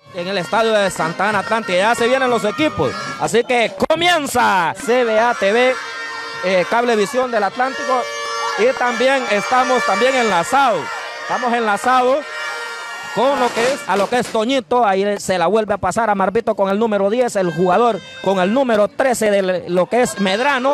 En el estadio de Santa Ana Atlántida ya se vienen los equipos, así que comienza CBA TV, Cablevisión del Atlántico, y también estamos enlazados, con lo que es Toñito. Ahí se la vuelve a pasar a Marvito con el número 10, el jugador con el número 13 de lo que es Medrano.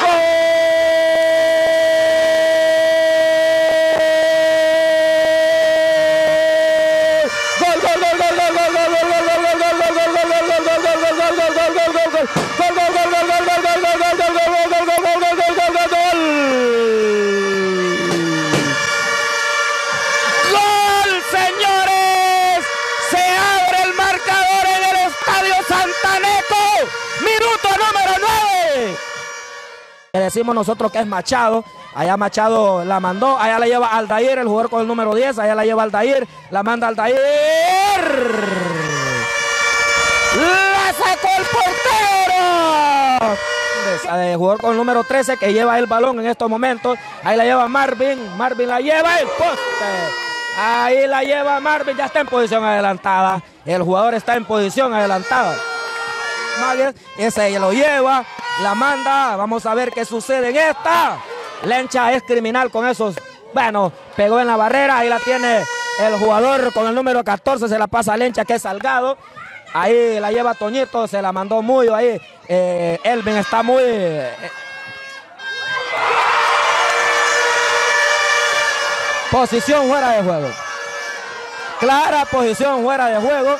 Le decimos nosotros que es Machado. Allá Machado la mandó, allá la lleva Aldair, el jugador con el número 10, allá la lleva Aldair, la manda Aldair. ¡La sacó el portero! El jugador con el número 13 que lleva el balón en estos momentos, ahí la lleva Marvin, Marvin la lleva el poste. Ahí la lleva Marvin, ya está en posición adelantada. El jugador está en posición adelantada. Ese lo lleva, la manda, vamos a ver qué sucede en esta. Lencha es criminal con esos, bueno, pegó en la barrera, ahí la tiene el jugador con el número 14, se la pasa a Lencha, que es Salgado. Ahí la lleva Toñito, se la mandó muy ahí, Elvin está muy... Posición fuera de juego. Clara posición fuera de juego.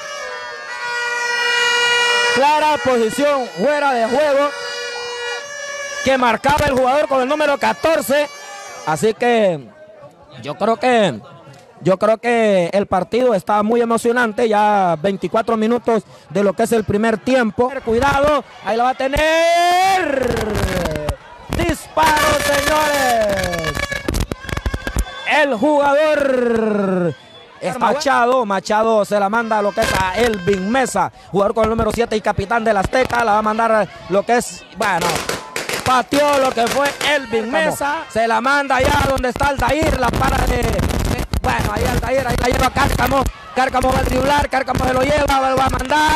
Clara posición fuera de juego que marcaba el jugador con el número 14. Así que yo creo que el partido está muy emocionante. Ya 24 minutos de lo que es el primer tiempo. Cuidado, ahí la va a tener. Disparo, señores. El jugador es Machado se la manda a lo que es a Elvin Mesa, jugador con el número 7 y capitán del Azteca. La va a mandar lo que es, bueno, pateó lo que fue Elvin Mesa, se la manda allá donde está Aldair, la para bueno, ahí Aldair, ahí la lleva Cárcamo, Cárcamo va a driblar, Cárcamo se lo lleva, va a mandar,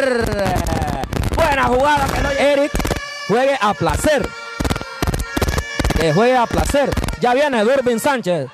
buena jugada, que no, Eric, juegue a placer, que juegue a placer. Ya viene Durbin Sánchez,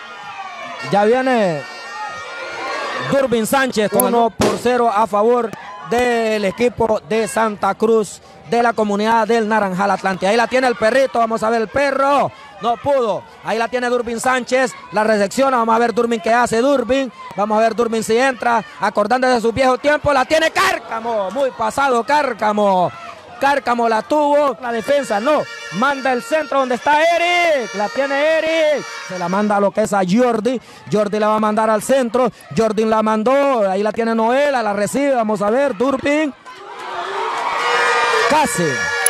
Durbin Sánchez con 1-0 a favor del equipo de Santa Cruz, de la comunidad del Naranjal Atlántida. Ahí la tiene el perrito, vamos a ver el perro, no pudo. Ahí la tiene Durbin Sánchez, la recepciona, vamos a ver Durbin qué hace Durbin, vamos a ver Durbin si entra, acordándose de su viejo tiempo, la tiene Cárcamo, muy pasado Cárcamo. Cárcamo la tuvo, la defensa no, manda el centro donde está Eric, la tiene Eric, se la manda a lo que es a Jordi, Jordi la va a mandar al centro, Jordi la mandó, ahí la tiene Noela, la recibe, vamos a ver, Durbin, casi.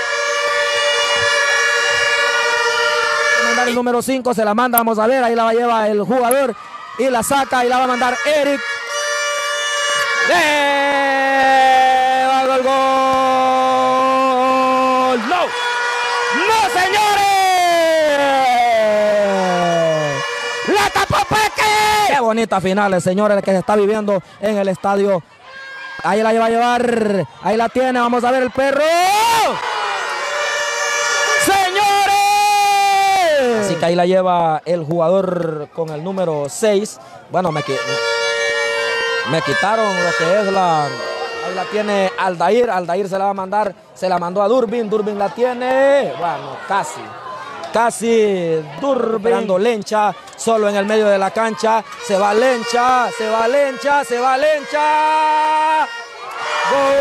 Mandar el número 5, se la manda, vamos a ver, ahí la va a llevar el jugador y la saca y la va a mandar Eric. ¡Va el gol! ¡No, señores! ¡La tapó Peque! ¡Qué bonita final, señores, que se está viviendo en el estadio! Ahí la va a llevar, ahí la tiene, vamos a ver el perro. ¡Señores! Así que ahí la lleva el jugador con el número 6. Bueno, me quitaron lo que es la... Ahí la tiene Aldair, Aldair se la va a mandar, se la mandó a Durbin, Durbin la tiene, bueno, casi Durbin, dando Lencha, solo en el medio de la cancha, se va Lencha, ¡gol!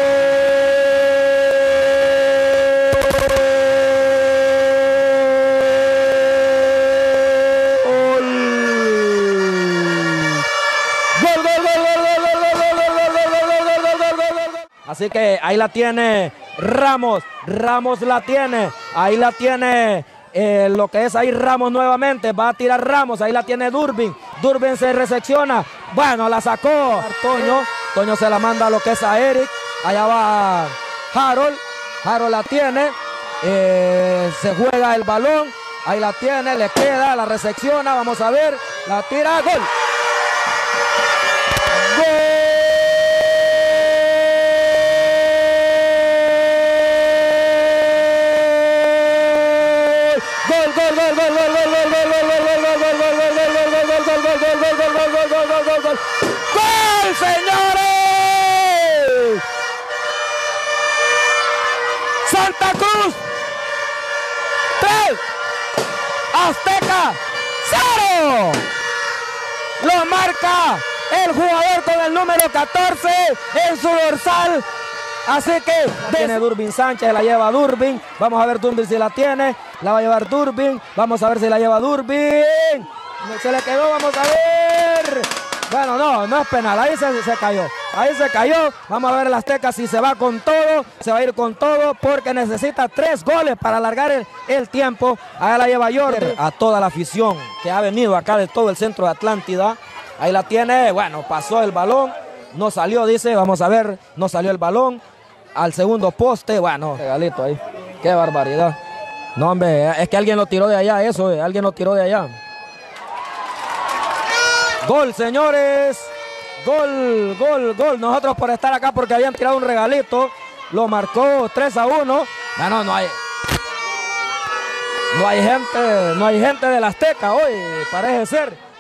Así que ahí la tiene Ramos, Ramos la tiene, ahí la tiene lo que es ahí Ramos nuevamente, va a tirar Ramos, ahí la tiene Durbin, Durbin se recepciona, bueno, la sacó Toño, Toño se la manda a lo que es a Eric, allá va Harold, Harold la tiene, se juega el balón, ahí la tiene, le queda, la recepciona, vamos a ver, la tira, gol. ¡Gol! ¡Fuera! ¡Cero! Lo marca el jugador con el número 14 en su dorsal. Así que tiene Durbin Sánchez, la lleva Durbin. Vamos a ver Durbin si la tiene. La va a llevar Durbin. Vamos a ver si la lleva Durbin. Se le quedó, vamos a ver. Bueno, no es penal. Ahí se cayó. Ahí se cayó. Vamos a ver el Azteca si se va con todo. Se va a ir con todo porque necesita 3 goles para alargar el tiempo. Ahí la lleva Jordi. A toda la afición que ha venido acá de todo el centro de Atlántida. Ahí la tiene. Bueno, pasó el balón. No salió, dice. Vamos a ver. No salió el balón. Al segundo poste. Bueno, regalito ahí. Qué barbaridad. No, hombre. Es que alguien lo tiró de allá. Eso. Alguien lo tiró de allá. Gol, señores. Gol, gol, gol. Nosotros por estar acá porque habían tirado un regalito. Lo marcó 3-1. No hay gente del Azteca hoy, parece ser.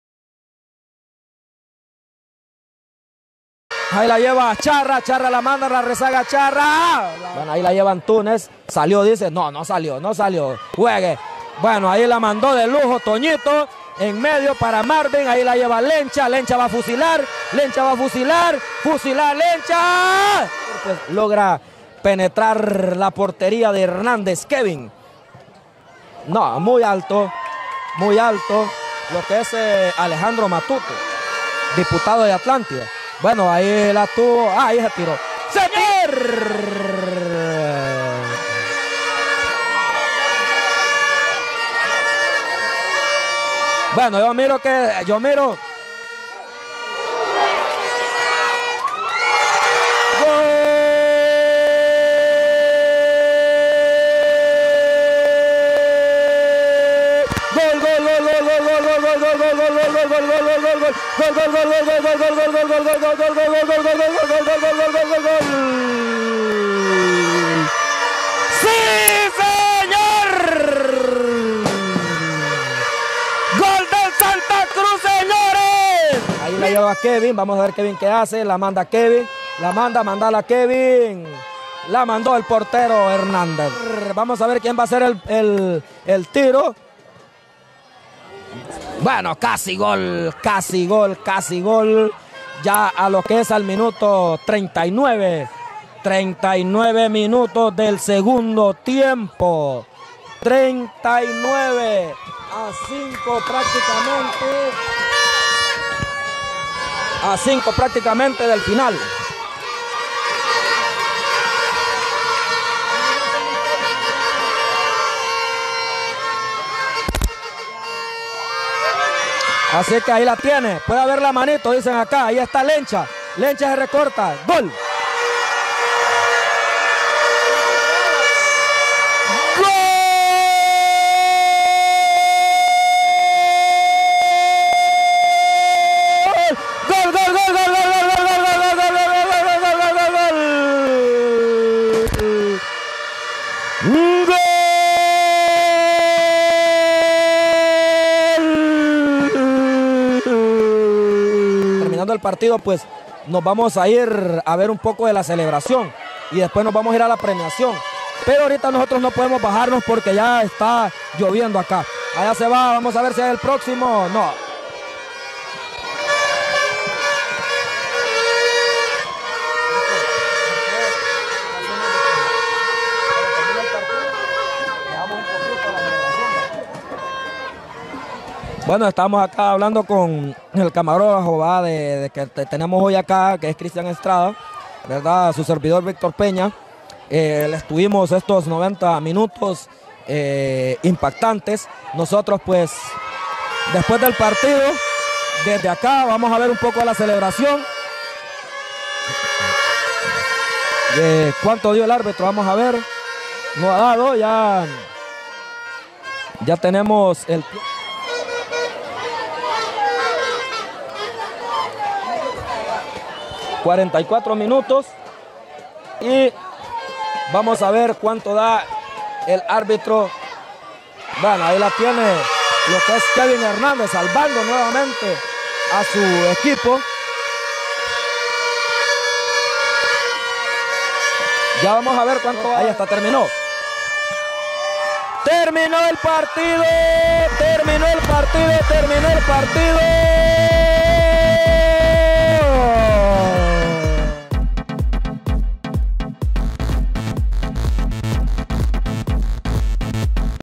Ahí la lleva Charra, Charra la manda, la rezaga Charra. Bueno, ahí la lleva Antunes. Salió, dice. No salió. Juegue. Bueno, ahí la mandó de lujo Toñito. En medio para Marvin, ahí la lleva Lencha. Lencha va a fusilar. Fusilar Lencha. Pues logra penetrar la portería de Hernández Kevin. No, muy alto. Lo que es Alejandro Matute, diputado de Atlántida. Bueno, ahí la tuvo. Ahí se tiró. Bueno, yo miro. ¡Sí, señor! ¡Gol del Santa Cruz, señores! Ahí la lleva Kevin. Vamos a ver Kevin qué hace. La manda Kevin. Mandala Kevin. La mandó el portero Hernández. Vamos a ver quién va a hacer el tiro. Bueno, casi gol. Ya a lo que es al minuto 39. 39 minutos del segundo tiempo. 39 a 5 prácticamente. A 5 prácticamente del final. Así que ahí la tiene. Puede haber la manito, dicen acá. Ahí está Lencha. Lencha se recorta. ¡Gol! El partido, pues nos vamos a ir a ver un poco de la celebración y después nos vamos a ir a la premiación, pero ahorita nosotros no podemos bajarnos porque ya está lloviendo acá. Allá se va, vamos a ver si es el próximo. No. Bueno, estamos acá hablando con el camarógrafo de que tenemos hoy acá, que es Cristian Estrada, ¿verdad? Su servidor Víctor Peña. Le estuvimos estos 90 minutos impactantes. Nosotros, pues, después del partido, desde acá vamos a ver un poco de la celebración. ¿Cuánto dio el árbitro? Vamos a ver. No ha dado, ya tenemos el... 44 minutos y vamos a ver cuánto da el árbitro. Bueno, ahí la tiene lo que es Kevin Hernández salvando nuevamente a su equipo. Ya vamos a ver cuánto. Ahí está, terminó. Terminó el partido, terminó el partido, terminó el partido.